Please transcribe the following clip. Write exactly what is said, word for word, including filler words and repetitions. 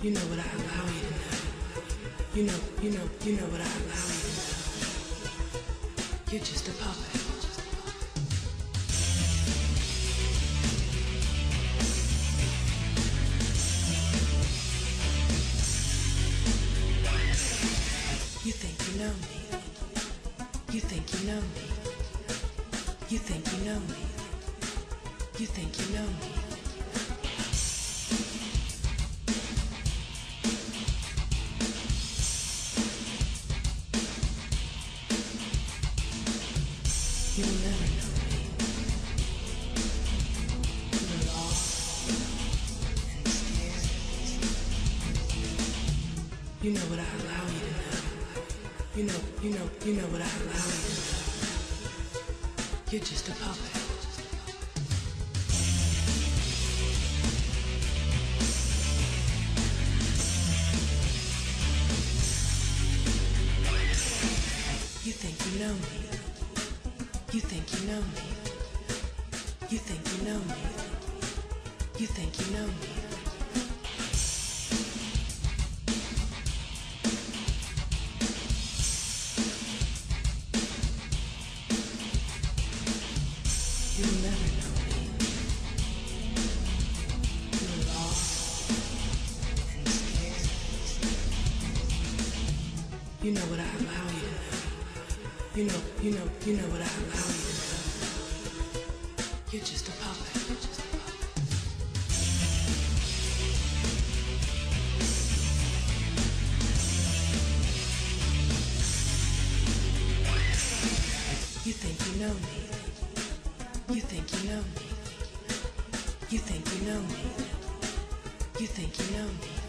You know what I allow you to know. You know, you know, you know what I allow you to know. You're just a puppet. You think you know me. You think you know me. You think you know me. You think you know me. You will never know me. You're lost and scared. You know what I allow you to know. You know, you know, you know what I allow you to know. You're just a puppet. You think you know me. You think you know me. You think you know me. You think you know me. You will never know me. You're lost and scared. You know what I allow you to know. You know, you know, you know what I allow you to know. You're just a puppet. You're just a puppet. You think you know me. You think you know me. You think you know me. You think you know me.